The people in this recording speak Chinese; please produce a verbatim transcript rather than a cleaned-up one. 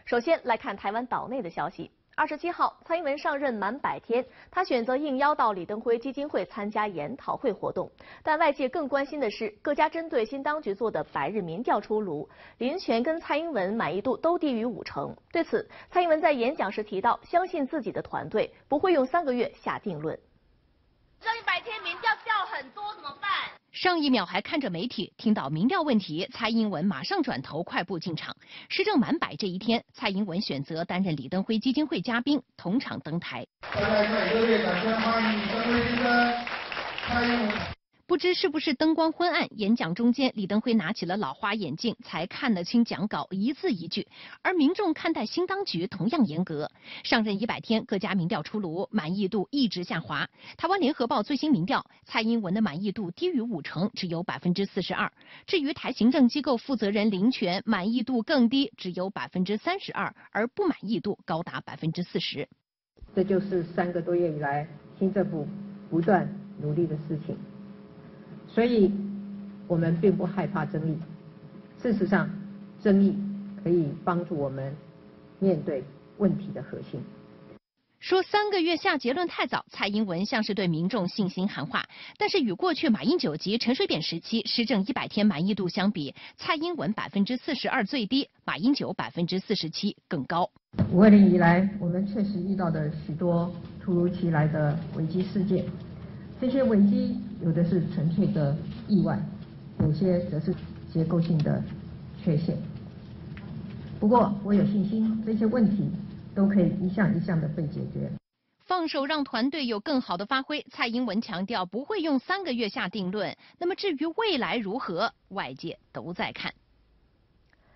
首先来看台湾岛内的消息。二十七号，蔡英文上任满百天，他选择应邀到李登辉基金会参加研讨会活动。但外界更关心的是，各家针对新当局做的百日民调出炉，林权跟蔡英文满意度都低于五成。对此，蔡英文在演讲时提到，相信自己的团队不会用三个月下定论。 这一百天民调掉很多怎么办？ 上一秒还看着媒体，听到民调问题，蔡英文马上转头快步进场。施政满百这一天，蔡英文选择担任李登辉基金会嘉宾，同场登台。 大家在热烈掌声欢迎李登辉先生、蔡英文。 不知是不是灯光昏暗，演讲中间，李登辉拿起了老花眼镜，才看得清讲稿一字一句。而民众看待新当局同样严格。上任一百天，各家民调出炉，满意度一直下滑。台湾联合报最新民调，蔡英文的满意度低于五成，只有百分之四十二。至于台行政机构负责人林权，满意度更低，只有百分之三十二，而不满意度高达百分之四十。 这就是三个多月以来新政府不断努力的事情。所以，我们并不害怕争议。事实上，争议可以帮助我们面对问题的核心。 说三个月下结论太早，蔡英文像是对民众信心喊话。但是与过去马英九及陈水扁时期施政一百天满意度相比，蔡英文百分之四十二最低，马英九百分之四十七更高。 五二零以来，我们确实遇到的许多突如其来的危机事件。这些危机有的是纯粹的意外，有些则是结构性的缺陷。不过我有信心，这些问题都可以一项一项的被解决。 放手让团队有更好的发挥，蔡英文强调不会用三个月下定论。那么至于未来如何，外界都在看。